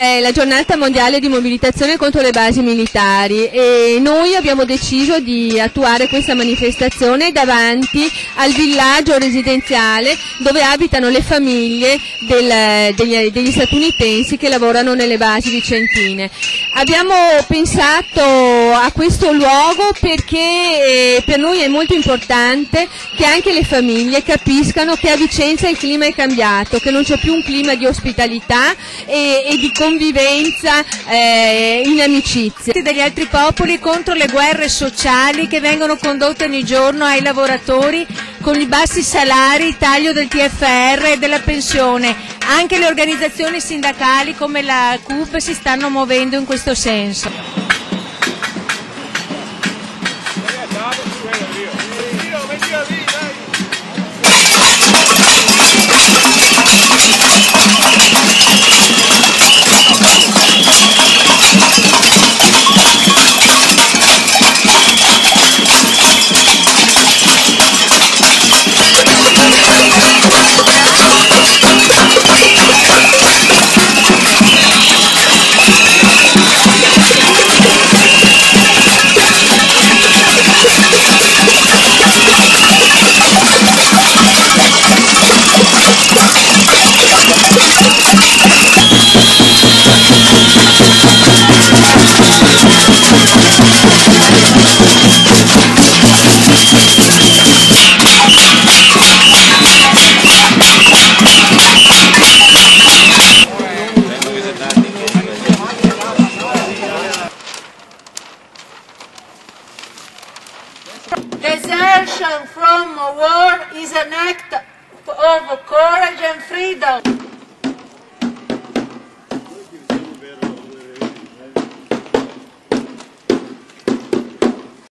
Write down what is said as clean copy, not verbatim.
È la giornata mondiale di mobilitazione contro le basi militari e noi abbiamo deciso di attuare questa manifestazione davanti al villaggio residenziale dove abitano le famiglie degli statunitensi che lavorano nelle basi vicentine. Abbiamo pensato a questo luogo perché per noi è molto importante che anche le famiglie capiscano che a Vicenza il clima è cambiato, che non c'è più un clima di ospitalità e di convivenza in amicizia. Degli altri popoli contro le guerre sociali che vengono condotte ogni giorno ai lavoratori con i bassi salari, il taglio del TFR e della pensione. Anche le organizzazioni sindacali come la CUP si stanno muovendo in questo senso.